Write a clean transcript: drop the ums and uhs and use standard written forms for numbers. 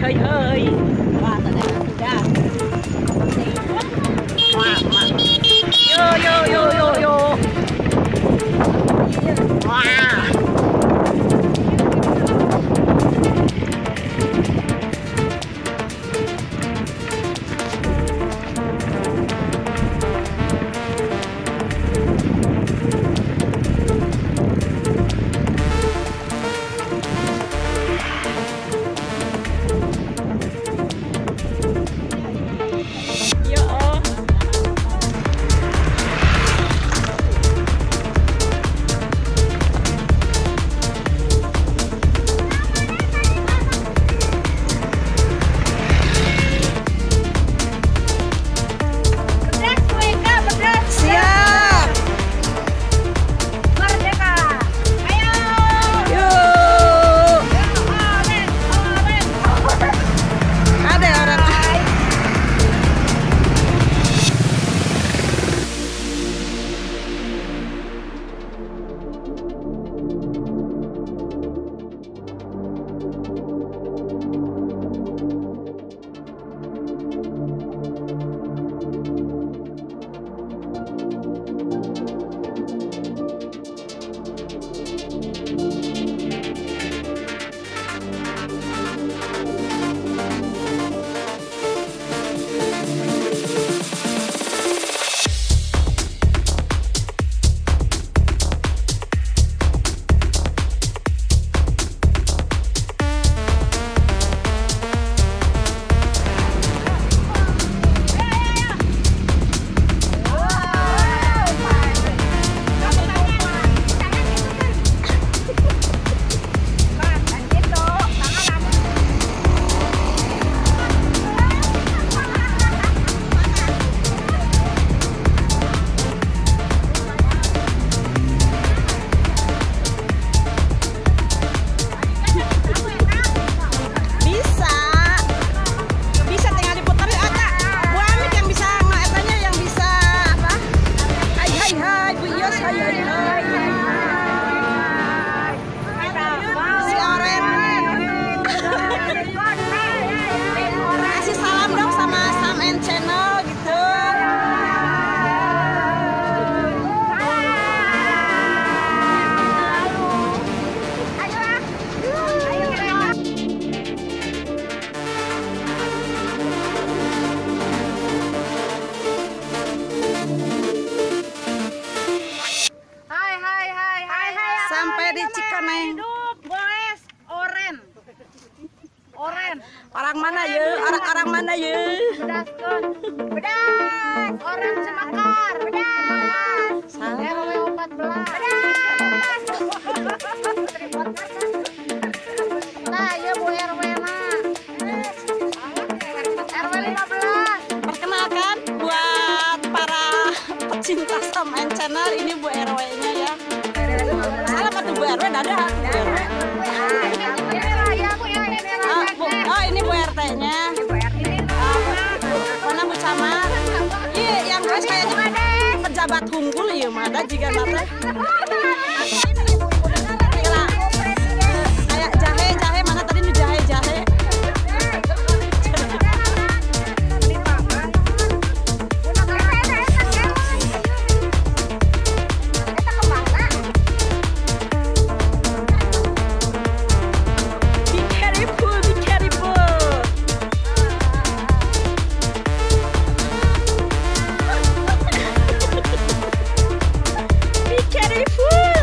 hai hai. Wah, ternyata sudah. Wah, wah. Yo yo yo yo yo. Wah. Sampai di Cikoneng. Hidup goes oren. Oren. Orang mana ya? Orang mana ya? Bedas kun. Bedas. Oren semakar. Bedas. RW 14. Bedas. Nah, ya Bu RW mah. RW 15. Perkenalkan buat para pecinta Samain Channel, ini Bu RW-nya ya. Salam atau Bu RW, ada. Oh, ini Bu RT-nya. Mana Bu Camat? Iya, yang guys kayaknya pejabat unggul ya, ada jika nata. Kayak jahe mana tadi nih jahe. Be careful.